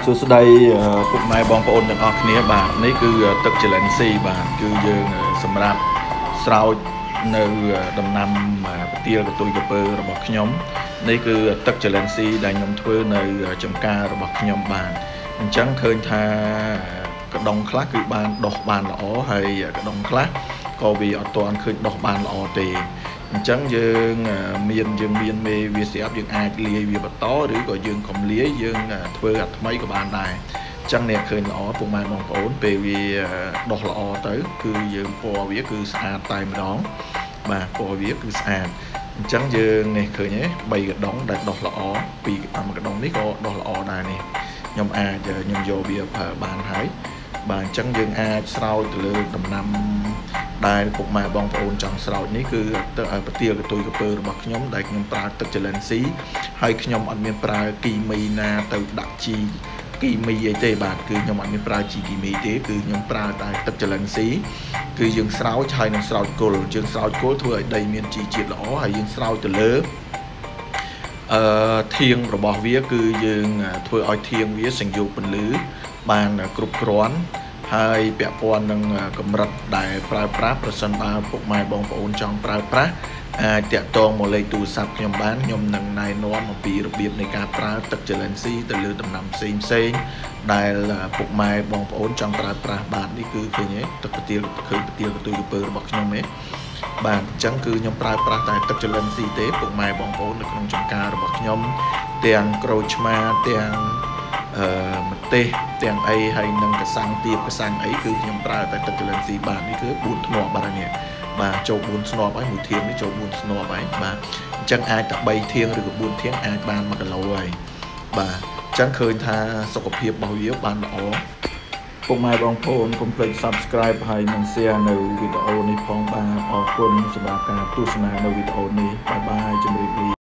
សួស្តីពុកម៉ែបងប្អូនទាំងអស់គ្នាបាទនេះគឺទឹកចលិនស៊ីបាទគឺយើងសម្រាប់ស្រោចនៅដំណាំប្រទាលកតុយកពើរបស់ខ្ញុំនេះគឺទឹកចលិនស៊ីដែលខ្ញុំធ្វើនៅចំការរបស់ខ្ញុំបាទអញ្ចឹងឃើញថាកដុងខ្លះគឺបានដុះបានល្អហើយកដុងខ្លះក៏វាអត់ទាន់ឃើញដុះបានល្អទេអញ្ចឹងយើងមានមេវាស្រាប់យើងអាចលាយវាបន្តឬក៏យើងកុំលាយយើងធ្វើអាថ្មីក៏បានដែរអញ្ចឹងអ្នកឃើញល្អពុកម៉ែបងប្អូនពេលវាដុះល្អទៅគឺយើងពណ៌វាគឺស្អាតតែម្ដងបាទពណ៌វាគឺស្អាតអញ្ចឹងយើងនេះឃើញទេ3កដុងដែលដុះល្អ2កដុងនេះក៏ដុះល្អដែរនេះខ្ញុំយកវាប្រើបានហើយបាទអញ្ចឹងយើងអាចស្រោចទៅលើដំណាំដែលពុកម៉ែបងប្អូនចង់ស្រោចនេះគឺទឹកប្រទាលកតុយកពើរបស់ខ្ញុំដែលខ្ញុំប្រើទឹកចលិនស៊ីហើយខ្ញុំអត់មានប្រើគីមីណាទៅដាក់ជីគីមីអីទេបាទគឺខ្ញុំអត់មានប្រើជីគីមីទេគឺខ្ញុំប្រើតែទឹកចលិនស៊ីគឺយើងស្រោចហើយនឹងស្រោចគល់យើងស្រោចគល់ធ្វើឲ្យដីមានជីជាតិល្អហើយយើងស្រោចទៅលើធាងរបស់វាគឺយើងធ្វើឲ្យធាងវាសញ្យោគពន្លឺបានគ្រប់គ្រាន់ហើយពាក់ព័ន្ធនឹងកម្រិតដែលប្រើប្រាស់ប្រសិនបើពុកម៉ែបងប្អូនចង់ប្រើប្រាស់អាចតាក់ទងមកលេខទូរស័ព្ទខ្ញុំបានខ្ញុំនឹងណែនាំអំពីរបៀបនៃការប្រើទឹកចលិនស៊ីទៅលើដំណាំផ្សេងដែលពុកម៉ែបងប្អូនចង់ប្រើប្រាស់បាទនេះគឺឃើញទេទឹកប្រទាលកតុយកពើរបស់ខ្ញុំទេបាទអញ្ចឹងគឺខ្ញុំប្រើប្រាស់តែទឹកចលិនស៊ីទេពុកម៉ែបងប្អូននៅក្នុងចំការរបស់ខ្ញុំទាំងក្រូចឆ្មាទាំងម្ទេសទាំងអីហើយនឹងកសាំងទៀបកសាំងអីគឺខ្ញុំប្រើតែទឹកចលិនស៊ីបាទនេះគឺ4ធ្នាប់បាទនេះបាទចូល4ធ្នាប់ហើយមួយធាងនេះចូល4ធ្នាប់ហើយបាទអញ្ចឹងអាចតែ3ធាងឬក៏4ធាងអាចបាន1គីឡូហើយបាទអញ្ចឹងឃើញថាសុខភាពរបស់វាបានល្អពុកម៉ែបងប្អូនកុំភ្លេច Subscribe ហើយនិង Share នៅវីដេអូនេះផងបាទអរគុណសម្រាប់ការទស្សនានៅវីដេអូនេះបាយបាយជម្រាបលា